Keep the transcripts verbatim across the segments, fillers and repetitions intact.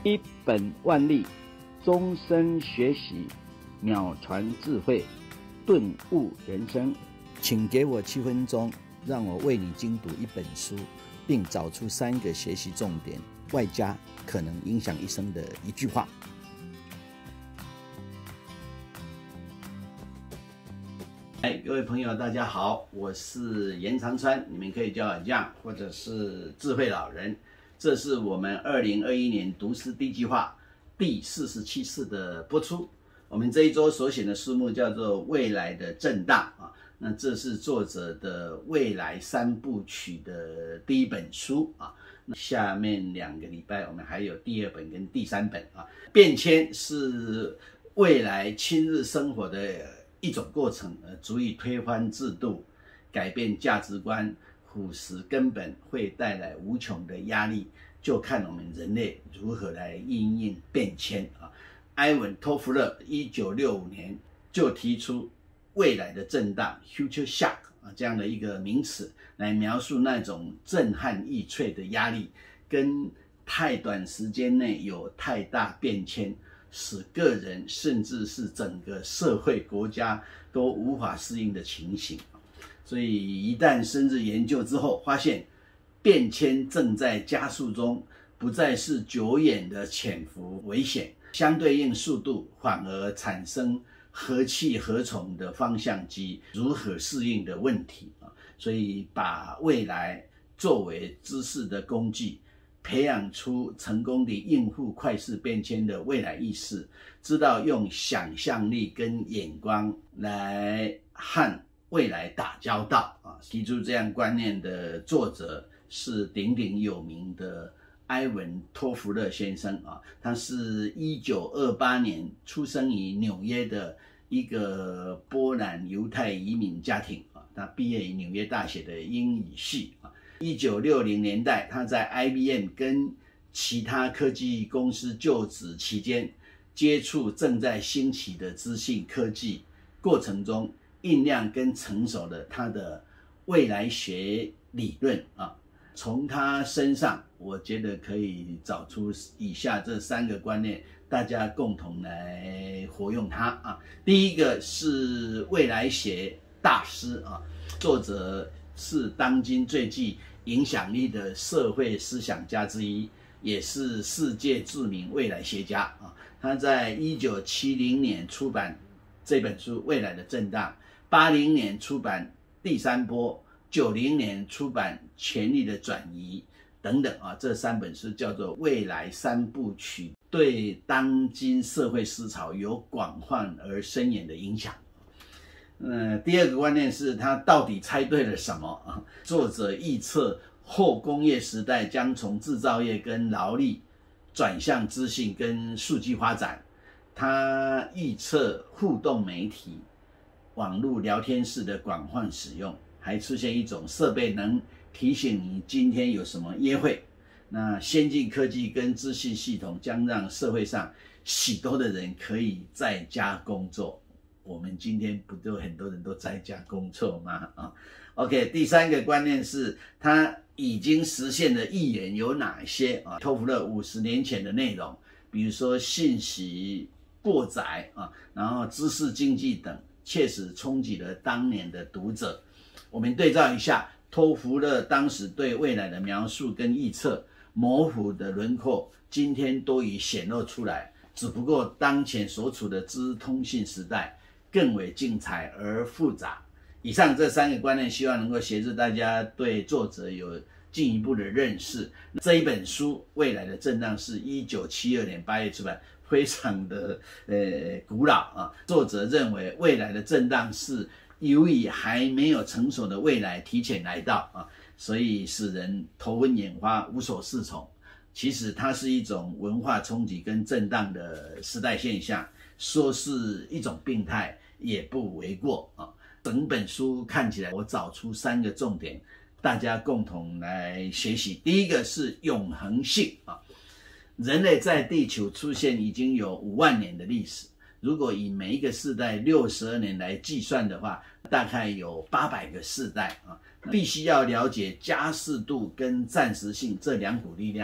一本万利，终身学习，秒传智慧，顿悟人生。请给我七分钟，让我为你精读一本书，并找出三个学习重点，外加可能影响一生的一句话。哎，各位朋友，大家好，我是严长川，你们可以叫我 Young 或者是智慧老人。这是我们二零二一年读诗 D 计划第四十七次的播出。我们这一周所选的书目叫做《未来的震荡》啊，那这是作者的未来三部曲的第一本书啊。那下面两个礼拜我们还有第二本跟第三本啊。变迁是未来亲日生活的一种过程，呃，足以推翻制度，改变价值观，腐蚀根本，会带来无穷的压力，就看我们人类如何来因应变迁啊。埃文·托夫勒一九六五年就提出未来的震荡 （future shock） 啊这样的一个名词，来描述那种震撼欲坠的压力，跟太短时间内有太大变迁，使个人甚至是整个社会国家都无法适应的情形。所以一旦深入研究之后，发现变迁正在加速中，不再是久远的潜伏危险，相对应速度反而产生何去何从的方向及如何适应的问题。所以把未来作为知识的工具，培养出成功地应付快速变迁的未来意识，知道用想象力跟眼光来和未来打交道啊。提出这样观念的作者是鼎鼎有名的埃文·托夫勒先生啊，他是一九二八年出生于纽约的一个波兰犹太移民家庭啊，他毕业于纽约大学的英语系啊。一九六零年代，他在 I B M 跟其他科技公司就职期间，接触正在兴起的资讯科技过程中，酝酿跟成熟了他的未来学理论啊。从他身上，我觉得可以找出以下这三个观念，大家共同来活用它啊。第一个是未来学大师啊，作者是当今最具影响力的社会思想家之一，也是世界知名未来学家啊。他在一九七零年出版这本书《未来的震荡》，八零年出版第三波，九零年出版《权力的转移》等等啊。这三本书叫做未来三部曲，对当今社会思潮有广泛而深远的影响。呃，第二个观念是他到底猜对了什么啊？作者预测后工业时代将从制造业跟劳力转向资讯跟数据发展。他预测互动媒体、网络聊天室的广泛使用，还出现一种设备能提醒你今天有什么约会。那先进科技跟资讯系统将让社会上许多的人可以在家工作。我们今天不都很多人都在家工作吗？啊 ，OK， 第三个观念是他已经实现的预言有哪些啊？托夫勒五十年前的内容，比如说信息过载啊，然后知识经济等，确实冲击了当年的读者。我们对照一下，托夫勒当时对未来的描述跟预测，模糊的轮廓，今天都已显露出来。只不过当前所处的资通讯时代更为精彩而复杂。以上这三个观念，希望能够协助大家对作者有进一步的认识。这一本书《未来的震荡》是一九七二年八月出版，非常的呃古老啊。作者认为未来的震荡是由于还没有成熟的未来提前来到啊，所以使人头昏眼花、无所适从。其实它是一种文化冲击跟震荡的时代现象，说是一种病态也不为过啊。整本书看起来，我找出三个重点，大家共同来学习。第一个是永恒性啊，人类在地球出现已经有五万年的历史，如果以每一个世代六十二年来计算的话，大概有八百个世代啊。必须要了解加速度跟暂时性这两股力量，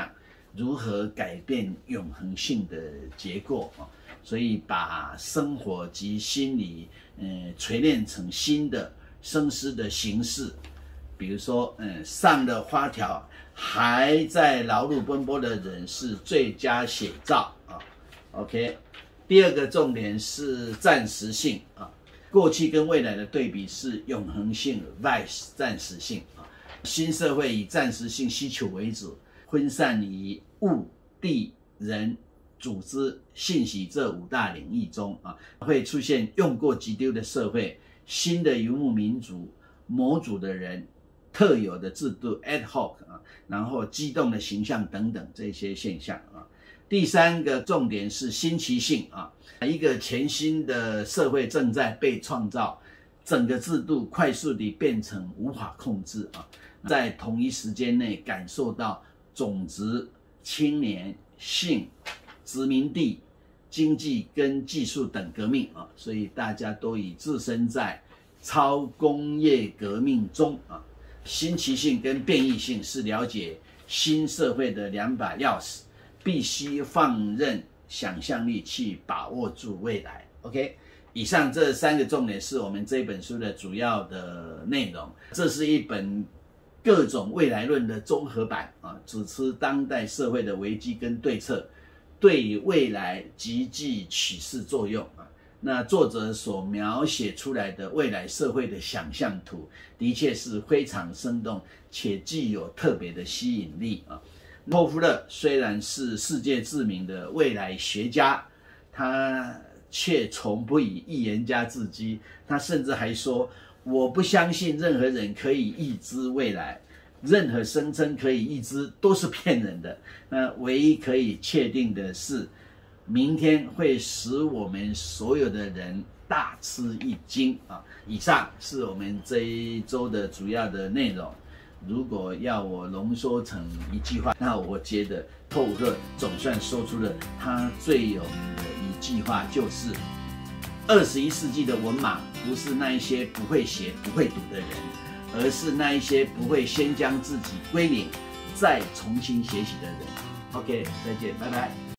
如何改变永恒性的结果啊。所以把生活及心理，呃，锤炼成新的生思的形式。比如说，嗯，上了发条还在劳碌奔波的人是最佳写照啊。OK， 第二个重点是暂时性啊，过去跟未来的对比是永恒性 vice 暂时性啊。新社会以暂时性需求为主，分散于物、地、人、组织、信息这五大领域中啊，会出现用过即丢的社会，新的游牧民族、模组的人。特有的制度 ad hoc 啊，然后机动的形象等等这些现象啊。第三个重点是新奇性啊，一个全新的社会正在被创造，整个制度快速地变成无法控制啊，在同一时间内感受到种族、青年、性、殖民地、经济跟技术等革命啊，所以大家都已置身在超工业革命中啊。新奇性跟变异性是了解新社会的两把钥匙，必须放任想象力去把握住未来。OK， 以上这三个重点是我们这本书的主要的内容。这是一本各种未来论的综合版啊，指出当代社会的危机跟对策，对未来极具启示作用啊。那作者所描写出来的未来社会的想象图，的确是非常生动，且具有特别的吸引力啊。霍夫勒虽然是世界知名的未来学家，他却从不以预言家自居。他甚至还说：“我不相信任何人可以预知未来，任何声称可以预知都是骗人的。那唯一可以确定的是。”明天会使我们所有的人大吃一惊啊！以上是我们这一周的主要的内容。如果要我浓缩成一句话，那我觉得霍夫勒总算说出了他最有名的一句话，就是二十一世纪的文盲不是那一些不会写不会读的人，而是那一些不会先将自己归零再重新学习的人。OK， 再见，拜拜。